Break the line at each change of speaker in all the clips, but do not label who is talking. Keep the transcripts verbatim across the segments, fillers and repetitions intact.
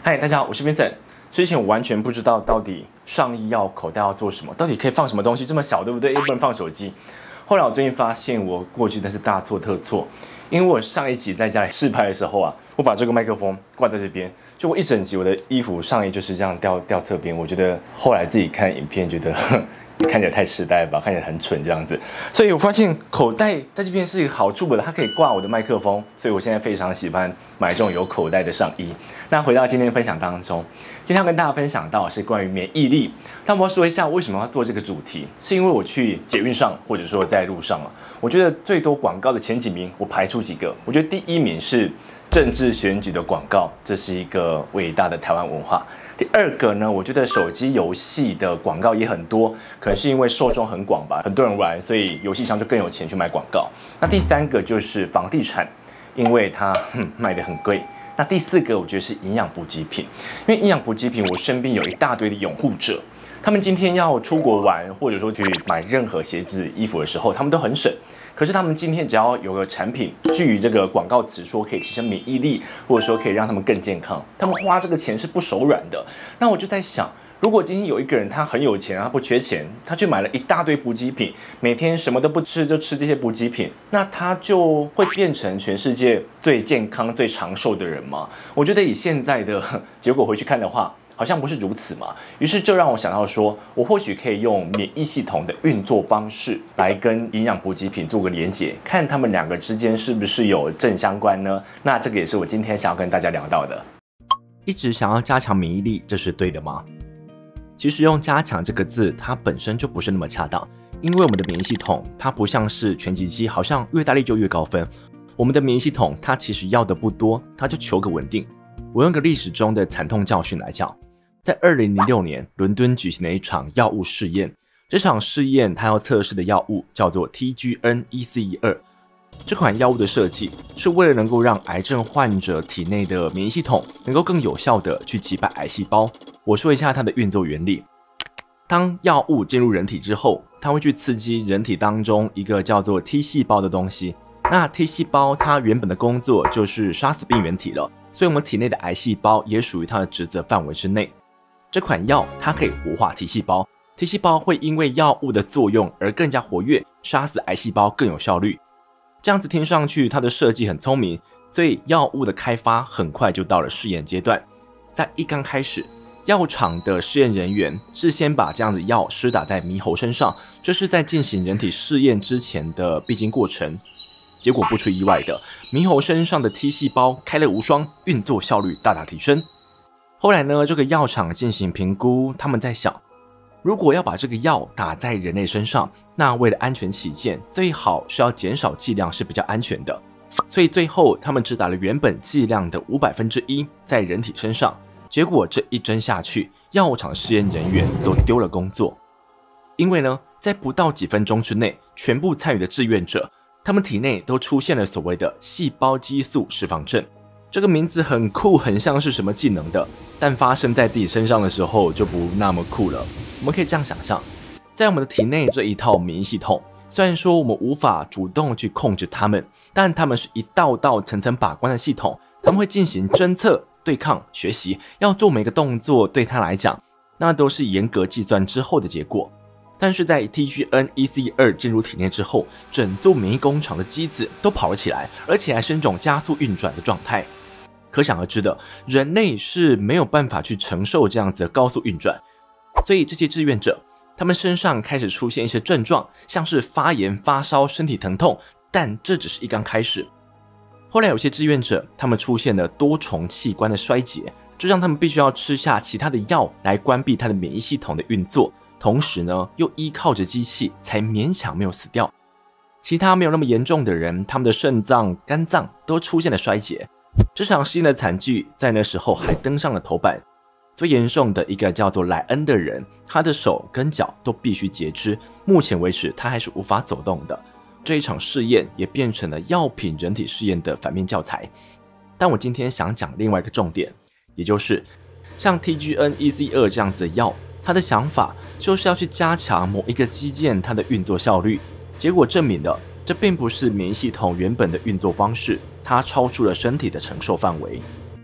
嗨，大家好，我是 Vincent。之前我完全不知道到底上医药口袋要做什么，到底可以放什么东西，这么小，对不对？又不能放手机。后来我最近发现，我过去真是大错特错。因为我上一集在家里试拍的时候啊，我把这个麦克风挂在这边，就我一整集我的衣服上衣就是这样掉掉侧边。我觉得后来自己看影片，觉得看起来太痴呆了吧，看起来很蠢这样子。所以我发现口袋在这边是一个好处的，它可以挂我的麦克风，所以我现在非常喜欢买这种有口袋的上衣。那回到今天的分享当中，今天要跟大家分享到的是关于免疫力。但我要说一下为什么要做这个主题，是因为我去捷运上或者说在路上啊，我觉得最多广告的前几名，我排出几个，我觉得第一名是政治选举的广告，这是一个伟大的台湾文化。第二个呢，我觉得手机游戏的广告也很多，可能是因为受众很广吧，很多人玩，所以游戏商就更有钱去买广告。那第三个就是房地产，因为它哼卖得很贵。那第四个我觉得是营养补给品，因为营养补给品我身边有一大堆的拥护者，他们今天要出国玩，或者说去买任何鞋子、衣服的时候，他们都很省。可是他们今天只要有个产品，据这个广告词说可以提升免疫力，或者说可以让他们更健康，他们花这个钱是不手软的。那我就在想，如果今天有一个人他很有钱，他不缺钱，他去买了一大堆补给品，每天什么都不吃就吃这些补给品，那他就会变成全世界最健康、最长寿的人吗？我觉得以现在的结果回去看的话，好像不是如此嘛。于是这让我想到说，我或许可以用免疫系统的运作方式来跟营养补给品做个连结，看他们两个之间是不是有正相关呢？那这个也是我今天想要跟大家聊到的。一直想要加强免疫力，这是对的吗？其实用加强这个字，它本身就不是那么恰当，因为我们的免疫系统它不像是拳击机，好像越大力就越高分。我们的免疫系统它其实要的不多，它就求个稳定。我用个历史中的惨痛教训来讲，在二零零六年伦敦举行了一场药物试验，这场试验它要测试的药物叫做 T G N 一四一二。这款药物的设计是为了能够让癌症患者体内的免疫系统能够更有效的去击败癌细胞。我说一下它的运作原理。当药物进入人体之后，它会去刺激人体当中一个叫做 T 细胞的东西。那 T 细胞它原本的工作就是杀死病原体了，所以我们体内的癌细胞也属于它的职责范围之内。这款药它可以活化 T 细胞 ，T 细胞会因为药物的作用而更加活跃，杀死癌细胞更有效率。这样子听上去它的设计很聪明，所以药物的开发很快就到了试验阶段。在一刚开始，药厂的试验人员是先把这样的药施打在猕猴身上，这是在进行人体试验之前的必经过程。结果不出意外的，猕猴身上的 T 细胞开了无双，运作效率大大提升。后来呢，这个药厂进行评估，他们在想，如果要把这个药打在人类身上，那为了安全起见，最好是要减少剂量是比较安全的。所以最后他们只打了原本剂量的五百分之一在人体身上。结果这一针下去，药厂试验人员都丢了工作，因为呢，在不到几分钟之内，全部参与的志愿者，他们体内都出现了所谓的细胞激素释放症。这个名字很酷，很像是什么技能的，但发生在自己身上的时候就不那么酷了。我们可以这样想象，在我们的体内这一套免疫系统，虽然说我们无法主动去控制它们，但它们是一道道层层把关的系统，它们会进行侦测、对抗、学习，要做每个动作对它来讲，那都是严格计算之后的结果。但是在 T G N 一四一二 进入体内之后，整座免疫工厂的机子都跑了起来，而且还是一种加速运转的状态。可想而知的，人类是没有办法去承受这样子的高速运转，所以这些志愿者，他们身上开始出现一些症状，像是发炎、发烧、身体疼痛，但这只是一刚开始。后来有些志愿者，他们出现了多重器官的衰竭，就让他们必须要吃下其他的药来关闭他的免疫系统的运作，同时呢，又依靠着机器才勉强没有死掉。其他没有那么严重的人，他们的肾脏、肝脏都出现了衰竭。这场试验的惨剧在那时候还登上了头版。最严重的一个叫做莱恩的人，他的手跟脚都必须截肢，目前为止他还是无法走动的。这一场试验也变成了药品人体试验的反面教材。但我今天想讲另外一个重点，也就是像 T G N 一四一二 这样子的药，他的想法就是要去加强某一个基建它的运作效率，结果证明了这并不是免疫系统原本的运作方式，它超出了身体的承受范围。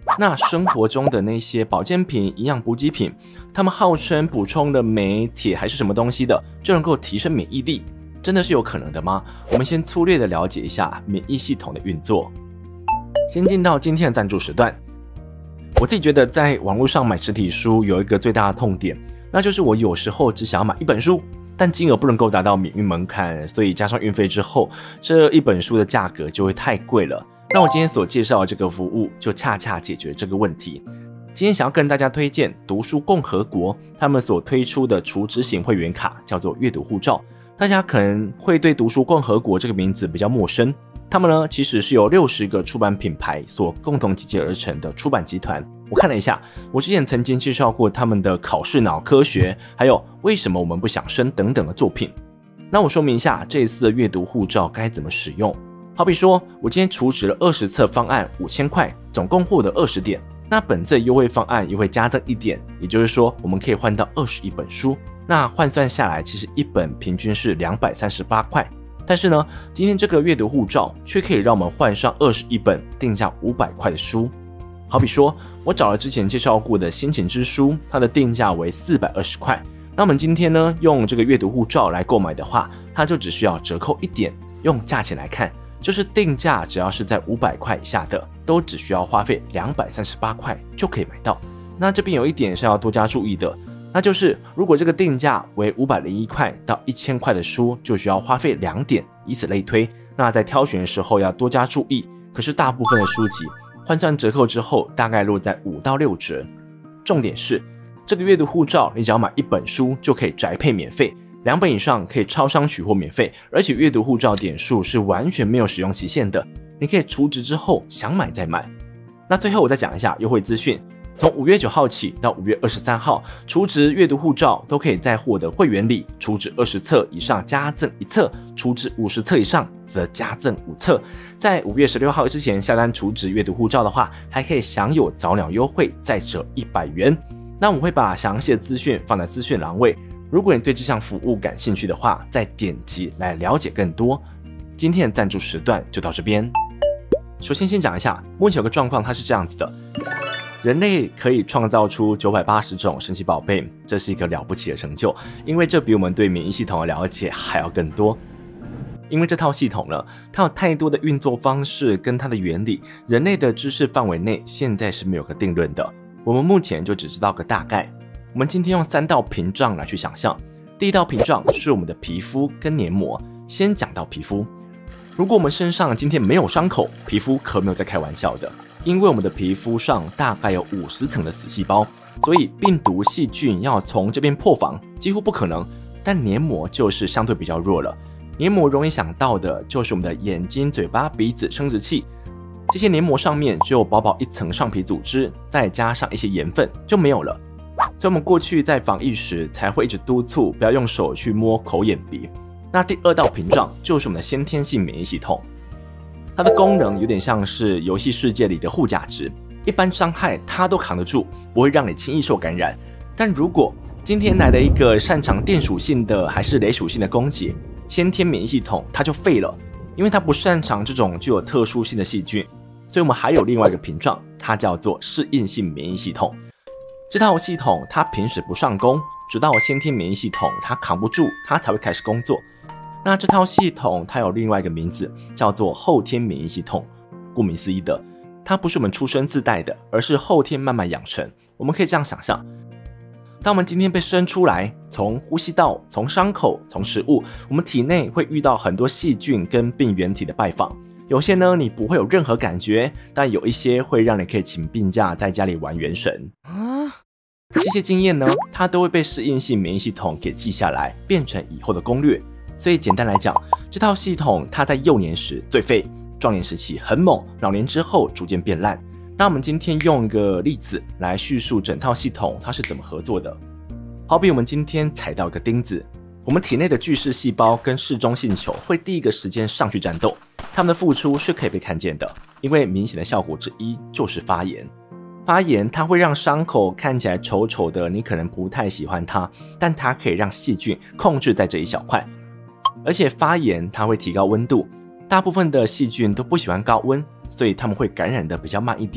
那生活中的那些保健品、营养补给品，他们号称补充了镁、铁还是什么东西的，就能够提升免疫力，真的是有可能的吗？我们先粗略的了解一下免疫系统的运作。先进到今天的赞助时段。我自己觉得在网络上买实体书有一个最大的痛点，那就是我有时候只想要买一本书，但金额不能够达到免运门槛，所以加上运费之后，这一本书的价格就会太贵了。那我今天所介绍的这个服务就恰恰解决这个问题。今天想要跟大家推荐读书共和国他们所推出的储值型会员卡，叫做阅读护照。大家可能会对读书共和国这个名字比较陌生，他们呢其实是由六十个出版品牌所共同集结而成的出版集团。我看了一下，我之前曾经介绍过他们的考试脑科学，还有为什么我们不想生等等的作品。那我说明一下这一次的阅读护照该怎么使用。好比说我今天储值了二十册方案五千块，总共获得二十点，那本次优惠方案又会加赠一点，也就是说我们可以换到二十一本书，那换算下来其实一本平均是两百三十八块。但是呢，今天这个阅读护照却可以让我们换上二十一本定价五百块的书。好比说我找了之前介绍过的心情之书，它的定价为四百二十块，那我们今天呢用这个阅读护照来购买的话，它就只需要折扣一点，用价钱来看，就是定价只要是在五百块以下的，都只需要花费两百三十八块就可以买到。那这边有一点是要多加注意的，那就是如果这个定价为五百零一块到一千块的书，就需要花费两点，以此类推。那在挑选的时候要多加注意。可是大部分的书籍换算折扣之后，大概落在五到六折。重点是这个阅读护照，你只要买一本书就可以宅配免费，两本以上可以超商取货免费，而且阅读护照点数是完全没有使用期限的，你可以储值之后想买再买。那最后我再讲一下优惠资讯。从五月九号起到五月二十三号，储值阅读护照都可以再获得会员礼，储值二十册以上加赠一册，储值五十册以上则加赠五册。在五月十六号之前下单储值阅读护照的话，还可以享有早鸟优惠，再折一百元。那我会把详细的资讯放在资讯栏位，如果你对这项服务感兴趣的话，再点击来了解更多。今天的赞助时段就到这边。首先先讲一下，目前有个状况，它是这样子的。人类可以创造出九百八十种神奇宝贝，这是一个了不起的成就，因为这比我们对免疫系统的了解还要更多。因为这套系统呢，它有太多的运作方式跟它的原理，人类的知识范围内现在是没有个定论的，我们目前就只知道个大概。我们今天用三道屏障来去想象。第一道屏障是我们的皮肤跟黏膜。先讲到皮肤，如果我们身上今天没有伤口，皮肤可没有在开玩笑的。因为我们的皮肤上大概有五十层的死细胞，所以病毒细菌要从这边破防几乎不可能。但黏膜就是相对比较弱了，黏膜容易想到的就是我们的眼睛、嘴巴、鼻子、生殖器，这些黏膜上面只有薄薄一层上皮组织，再加上一些盐分就没有了。所以我们过去在防疫时才会一直督促不要用手去摸口、眼、鼻。那第二道屏障就是我们的先天性免疫系统。它的功能有点像是游戏世界里的护甲值，一般伤害它都扛得住，不会让你轻易受感染。但如果今天来了一个擅长电属性的还是雷属性的攻击，先天免疫系统它就废了，因为它不擅长这种具有特殊性的细菌。所以我们还有另外一个屏障，它叫做适应性免疫系统。这套系统它平时不上攻，直到先天免疫系统它扛不住，它才会开始工作。那这套系统它有另外一个名字，叫做后天免疫系统。顾名思义的，它不是我们出生自带的，而是后天慢慢养成。我们可以这样想象，当我们今天被生出来，从呼吸道、从伤口、从食物，我们体内会遇到很多细菌跟病原体的拜访。有些呢你不会有任何感觉，但有一些会让你可以请病假在家里玩原神。这些经验呢，它都会被适应性免疫系统给记下来，变成以后的攻略。所以简单来讲，这套系统它在幼年时最废，壮年时期很猛，老年之后逐渐变烂。那我们今天用一个例子来叙述整套系统它是怎么合作的。好比我们今天踩到一个钉子，我们体内的巨噬细胞跟嗜中性球会第一个时间上去战斗，它们的付出是可以被看见的，因为明显的效果之一就是发炎。发炎它会让伤口看起来丑丑的，你可能不太喜欢它，但它可以让细菌控制在这一小块。而且发炎它会提高温度，大部分的细菌都不喜欢高温，所以它们会感染的比较慢一点。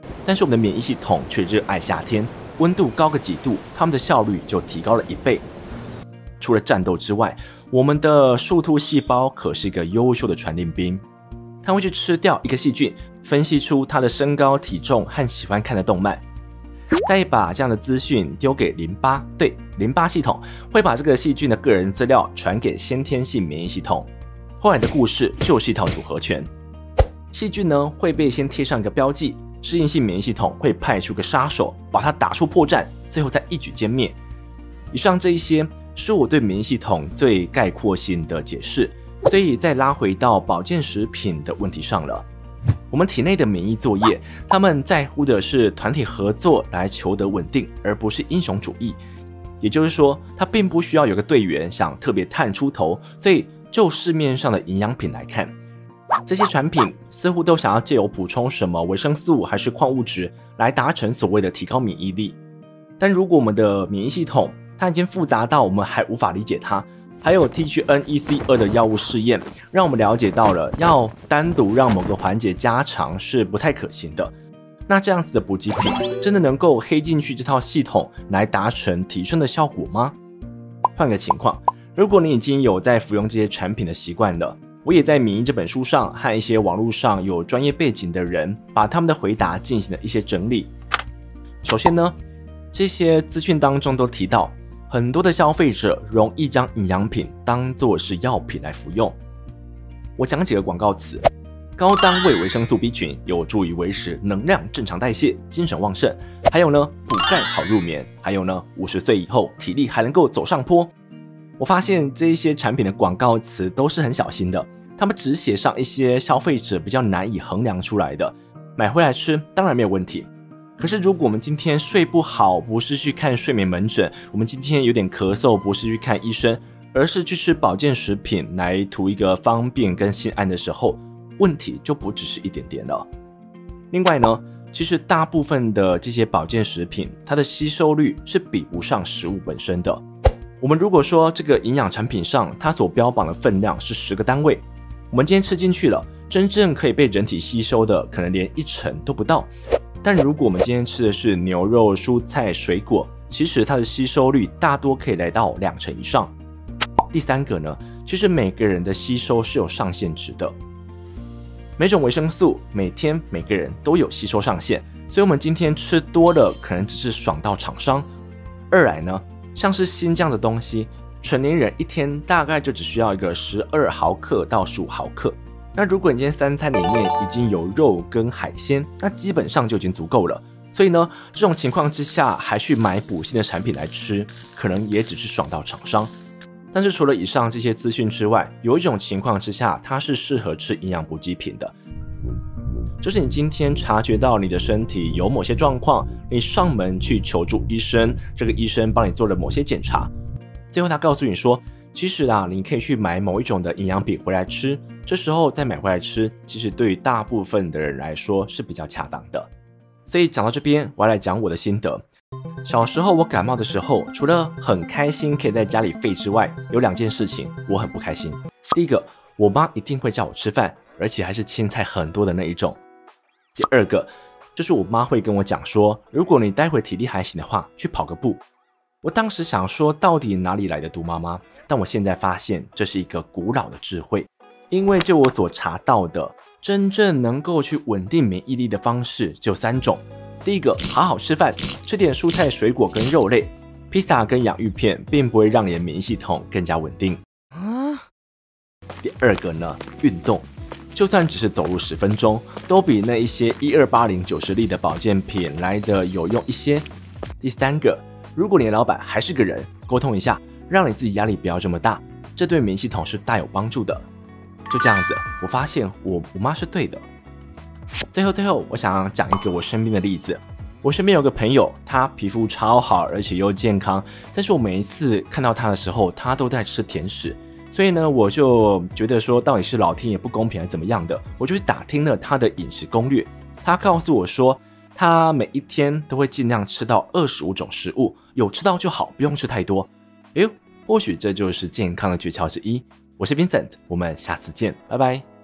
但是我们的免疫系统却热爱夏天，温度高个几度，它们的效率就提高了一倍。除了战斗之外，我们的树突细胞可是一个优秀的传令兵，它会去吃掉一个细菌，分析出它的身高、体重和喜欢看的动漫，再把这样的资讯丢给淋巴，对，淋巴系统会把这个细菌的个人资料传给先天性免疫系统。后来的故事就是一套组合拳，细菌呢会被先贴上一个标记，适应性免疫系统会派出个杀手，把它打出破绽，最后再一举歼灭。以上这一些是我对免疫系统最概括性的解释，所以再拉回到保健食品的问题上了。我们体内的免疫作业，他们在乎的是团体合作来求得稳定，而不是英雄主义。也就是说，它并不需要有个队员想特别探出头。所以就市面上的营养品来看，这些产品似乎都想要借由补充什么维生素还是矿物质来达成所谓的提高免疫力。但如果我们的免疫系统它已经复杂到我们还无法理解它，还有 T H N E C 二 的药物试验让我们了解到了要单独让某个环节加长是不太可行的。那这样子的补给品真的能够黑进去这套系统来达成提升的效果吗？换个情况，如果你已经有在服用这些产品的习惯了，我也在《免疫》这本书上和一些网络上有专业背景的人把他们的回答进行了一些整理。首先呢，这些资讯当中都提到很多的消费者容易将营养品当作是药品来服用。我讲几个广告词：高单位维生素 B 群有助于维持能量正常代谢，精神旺盛；还有呢，补钙好入眠；还有呢，五十岁以后体力还能够走上坡。我发现这一些产品的广告词都是很小心的，他们只写上一些消费者比较难以衡量出来的，买回来吃当然没有问题。可是如果我们今天睡不好，不是去看睡眠门诊，我们今天有点咳嗽，不是去看医生，而是去吃保健食品来图一个方便跟心安的时候，问题就不只是一点点了。另外呢，其实大部分的这些保健食品，它的吸收率是比不上食物本身的。我们如果说这个营养产品上它所标榜的分量是十个单位，我们今天吃进去了，真正可以被人体吸收的可能连一成都不到。但如果我们今天吃的是牛肉、蔬菜、水果，其实它的吸收率大多可以来到两成以上。第三个呢，其实每个人的吸收是有上限值的，每种维生素每天每个人都有吸收上限，所以我们今天吃多了可能只是爽到厂商。二来呢，像是锌这样的东西，成年人一天大概就只需要一个十二毫克到十五毫克。那如果你今天三餐里面已经有肉跟海鲜，那基本上就已经足够了。所以呢，这种情况之下还去买补锌的产品来吃，可能也只是爽到厂商。但是除了以上这些资讯之外，有一种情况之下它是适合吃营养补给品的，就是你今天察觉到你的身体有某些状况，你上门去求助医生，这个医生帮你做了某些检查，最后他告诉你说，其实啊，你可以去买某一种的营养品回来吃，这时候再买回来吃，其实对于大部分的人来说是比较恰当的。所以讲到这边，我要来讲我的心得。小时候我感冒的时候，除了很开心可以在家里废之外，有两件事情我很不开心。第一个，我妈一定会叫我吃饭，而且还是青菜很多的那一种。第二个，就是我妈会跟我讲说，如果你待会体力还行的话，去跑个步。我当时想说，到底哪里来的毒妈妈？但我现在发现，这是一个古老的智慧。因为就我所查到的，真正能够去稳定免疫力的方式就三种。第一个，好好吃饭，吃点蔬菜、水果跟肉类，披萨跟洋芋片并不会让你的免疫系统更加稳定。啊。第二个呢，运动，就算只是走路十分钟，都比那一些一二八零九十粒的保健品来的有用一些。第三个，如果你的老板还是个人，沟通一下，让你自己压力不要这么大，这对免疫系统是大有帮助的。就这样子，我发现我我妈是对的。最后最后，我想讲一个我身边的例子。我身边有个朋友，他皮肤超好，而且又健康，但是我每一次看到他的时候，他都在吃甜食。所以呢，我就觉得说，到底是老天爷不公平还是怎么样的？我就去打听了他的饮食攻略。他告诉我说，他每一天都会尽量吃到二十五种食物，有吃到就好，不用吃太多。哎呦，或许这就是健康的诀窍之一。我是 Vincent， 我们下次见，拜拜。